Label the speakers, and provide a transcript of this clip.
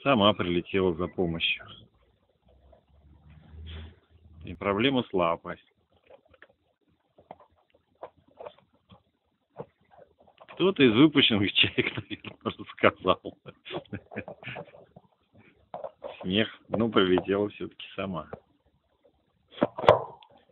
Speaker 1: Сама прилетела за помощью. И проблема с лапой. Кто-то из выпущенных чаек, наверное, рассказал. Смех. Ну, прилетела все-таки сама.